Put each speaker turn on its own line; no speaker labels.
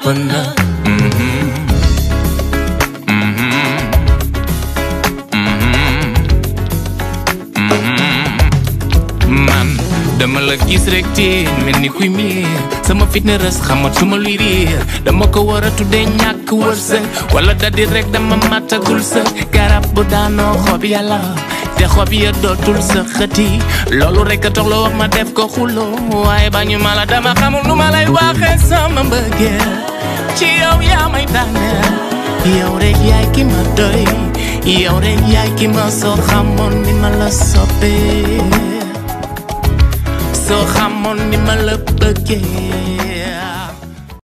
na man dama la gis rek te mel ni kuy miir sama fitness xamatuma luy riir dama ko war a tuddee ñàkk wërsëg wala dadi rek dama matagul sa garab bu daanoo xob yàlla te xob ya dootul sa xëti loolu rek a tax la wax ma def ko xulo waaye bañu ma la dama xamul nu ma lay waxee sama mbëggeel ci yow yaa may daaneel yow rek yaay ki ma doy yow rek yaay ki ma soo xamoon ni ma la soppee soo xamoon ni ma la bëggee